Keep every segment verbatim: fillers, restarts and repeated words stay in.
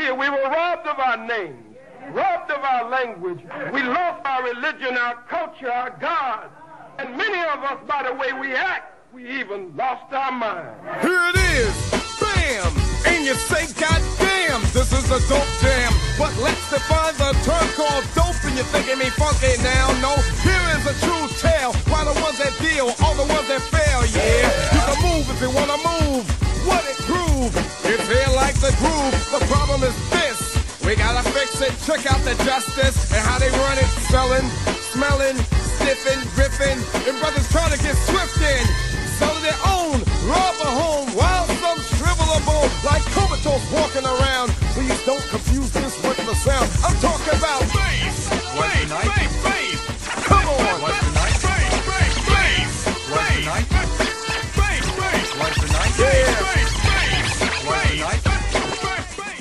here. We were robbed of our names, robbed of our language. We lost our religion, our culture, our God. And many of us, by the way we act, we even lost our mind. Here it is, bam! And you say, goddamn, this is a dope jam. But let's define the term called dope, and you're thinking me funky now. No, here is a true tale. Why the ones that deal, all the ones that fail, yeah. You can move if you wanna move. What it groove? It's here like the groove. The problem is this. We gotta fix it. Check out the justice and how they run it. Selling, smelling, sniffing, ripping, and brothers trying to get swift in. Selling their own, rob a home, while some shrivel a bone like comatose walking around. Please don't confuse this with the sound. I'm talking about bass, bass, bass, bass. Come on. What's the night? Bass, bass, bass. What's the night? Bass, bass. What's the night? Yeah. Bass, bass, What's the night? bass, bass.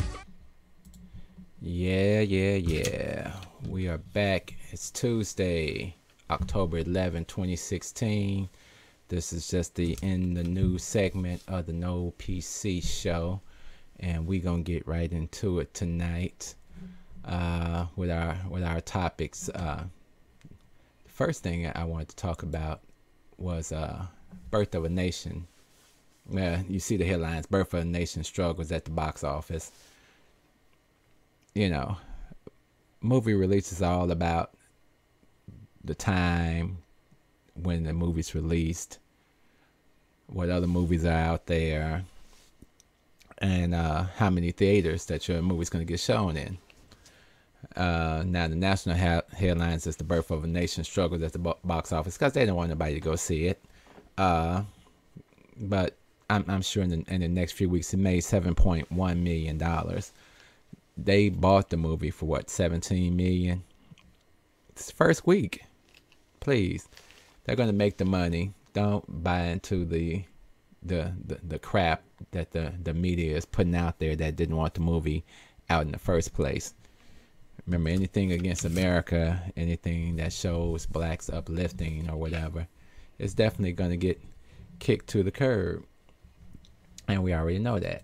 Yeah, yeah, yeah. We are back. It's Tuesday, October eleventh, twenty sixteen. This is just the in the news segment of the No P C show, and we're gonna get right into it tonight uh, with our with our topics. Uh, the first thing I wanted to talk about was uh, Birth of a Nation. Uh, you see the headlines: Birth of a Nation struggles at the box office. You know, movie releases are all about the time when the movie's released, what other movies are out there, and uh, how many theaters that your movie's going to get shown in. Uh, now, the national ha- headlines is The Birth of a Nation struggles at the bo- box office because they don't want nobody to go see it. Uh, but I'm, I'm sure in the, in the next few weeks it made seven point one million dollars. They bought the movie for what, seventeen million dollars? It's the first week. Please. They're going to make the money. Don't buy into the, the the the crap that the, the media is putting out there that didn't want the movie out in the first place. Remember, anything against America, anything that shows blacks uplifting or whatever, it's definitely going to get kicked to the curb. And we already know that.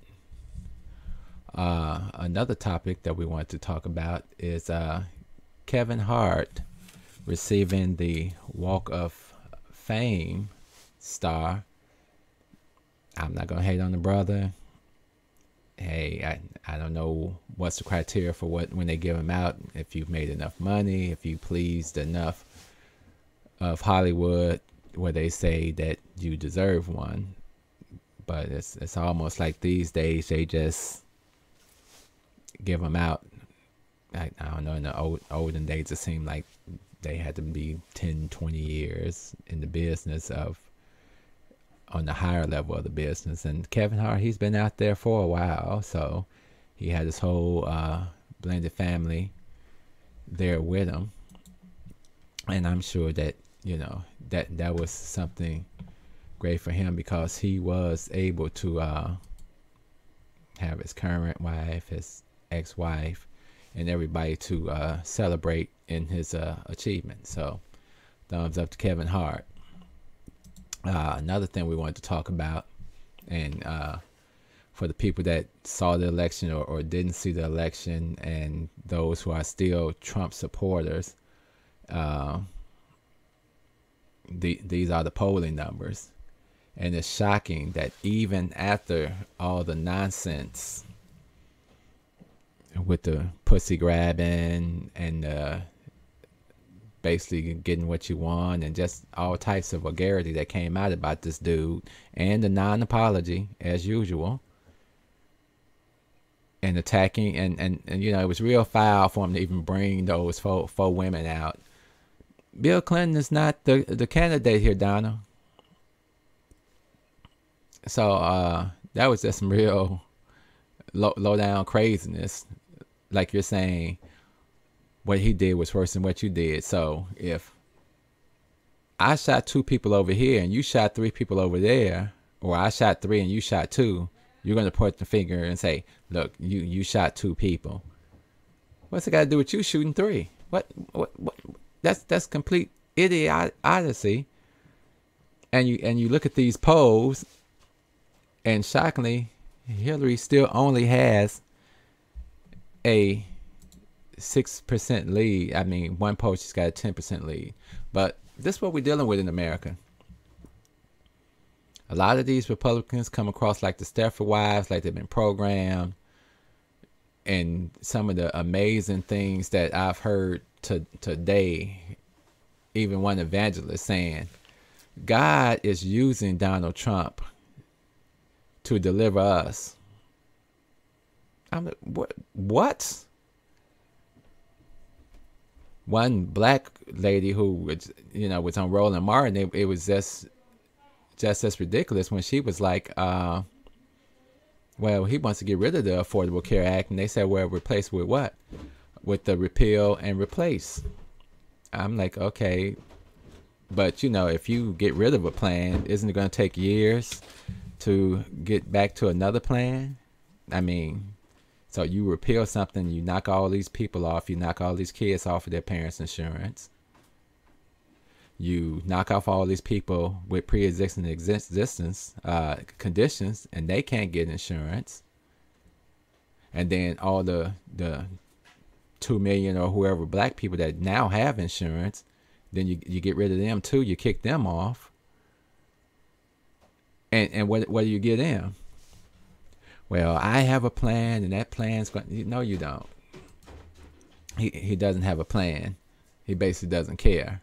Uh, another topic that we want to talk about is uh, Kevin Hart receiving the Walk of Fame star. I'm not gonna hate on the brother. Hey, I I don't know what's the criteria for what when they give him out. If you've made enough money, if you pleased enough of Hollywood, where they say that you deserve one. But it's it's almost like these days they just give them out. I, I don't know. In the old olden days, it seemed like they had to be ten, twenty years in the business of, on the higher level of the business. And Kevin Hart, he's been out there for a while. So he had his whole uh, blended family there with him. And I'm sure that, you know, that, that was something great for him because he was able to uh, have his current wife, his ex-wife, and everybody to uh, celebrate in his uh, achievement. So thumbs up to Kevin Hart. Uh, another thing we wanted to talk about, and uh, for the people that saw the election or, or didn't see the election, and those who are still Trump supporters, uh, the, these are the polling numbers. And it's shocking that even after all the nonsense with the pussy grabbing and uh, basically getting what you want and just all types of vulgarity that came out about this dude and the non-apology as usual and attacking and, and, and you know, it was real foul for him to even bring those four, four women out. Bill Clinton is not the, the candidate here, Donna. So uh, that was just some real low, low down craziness. Like you're saying, what he did was worse than what you did. So if I shot two people over here and you shot three people over there, or I shot three and you shot two, you're going to point the finger and say, look, you, you shot two people. What's it got to do with you shooting three? What, what, what? That's, that's complete idiocy. And you, and you look at these polls, and shockingly, Hillary still only has a six percent lead. I mean, one post has got a ten percent lead. But this is what we're dealing with in America. A lot of these Republicans come across like the Stepford Wives, like they've been programmed. And some of the amazing things that I've heard to, today, even one evangelist saying, God is using Donald Trump to deliver us. I'm like, what? What? One black lady who, you know, was on Roland Martin, it, it was just, just as ridiculous when she was like, uh, well, he wants to get rid of the Affordable Care Act. And they said, well, replace with what? With the repeal and replace. I'm like, okay. But, you know, if you get rid of a plan, isn't it going to take years to get back to another plan? I mean, so you repeal something, you knock all these people off, you knock all these kids off of their parents' insurance. You knock off all these people with pre-existing existence uh, conditions, and they can't get insurance. And then all the the two million or whoever black people that now have insurance, then you you get rid of them too. You kick them off. And and what what do you get them? Well, I have a plan, and that plan's going. No, you don't. He he doesn't have a plan. He basically doesn't care.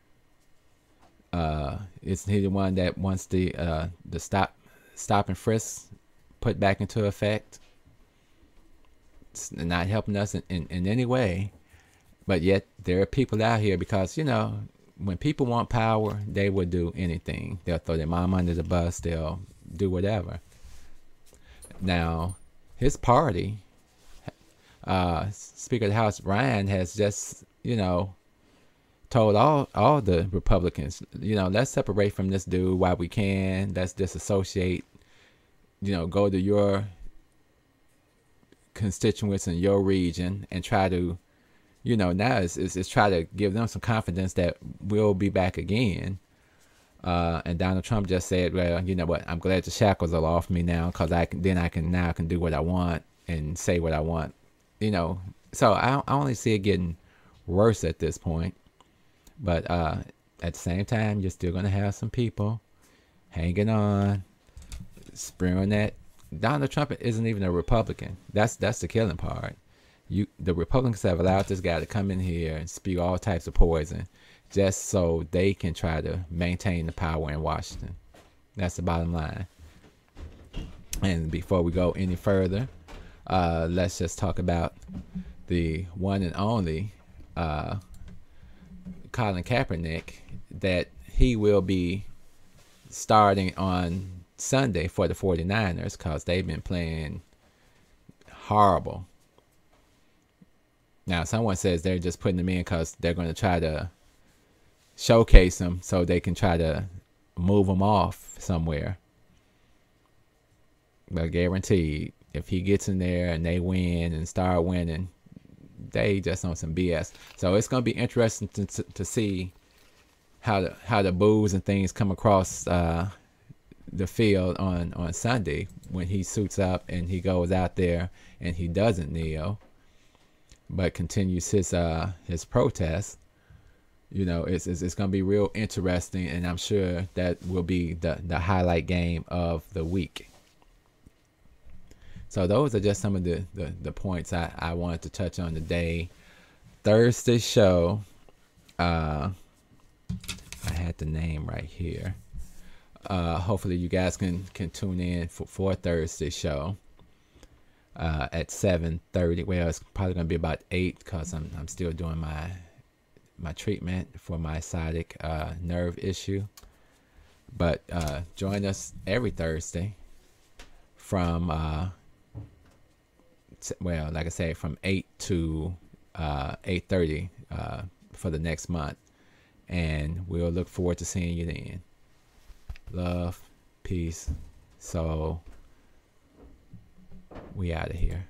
Uh, isn't he the one that wants the uh the stop stop and frisk put back into effect? It's not helping us in, in, in any way. But yet there are people out here, because, you know, when people want power, they will do anything. They'll throw their mom under the bus. They'll do whatever. Now, his party, uh, Speaker of the House Ryan, has just, you know, told all all the Republicans, you know, let's separate from this dude while we can. Let's disassociate. You know, go to your constituents in your region and try to, you know, now it's, it's, it's try to give them some confidence that we'll be back again. Uh, and Donald Trump just said, well, you know what, I'm glad the shackles are off me now, because I can then I can now I can do what I want and say what I want, you know. So I, I only see it getting worse at this point. But uh, at the same time, you're still going to have some people hanging on, spewing that. Donald Trump isn't even a Republican. That's that's the killing part. You, the Republicans have allowed this guy to come in here and spew all types of poison just so they can try to maintain the power in Washington. That's the bottom line. And before we go any further, uh, let's just talk about the one and only uh, Colin Kaepernick, that he will be starting on Sunday for the forty-niners, because they've been playing horrible. Now, someone says they're just putting him in because they're going to try to showcase him so they can try to move him off somewhere. But guaranteed, if he gets in there and they win and start winning, they just on some B S. So it's going to be interesting to, to, to see how the, how the boos and things come across uh, the field on, on Sunday when he suits up and he goes out there and he doesn't kneel, but continues his uh, his protest. You know, it's it's, it's going to be real interesting, and I'm sure that will be the, the highlight game of the week. So those are just some of the, the, the points I, I wanted to touch on today. Thursday show, uh, I had the name right here. Uh, hopefully you guys can, can tune in for, for Thursday show uh, at seven thirty. Well, it's probably going to be about eight because I'm, I'm still doing my my treatment for my sciatic uh, nerve issue. But uh, join us every Thursday from... Uh, well, like I say, from eight to uh, eight thirty uh, for the next month. And we'll look forward to seeing you then. Love, peace, soul. We out of here.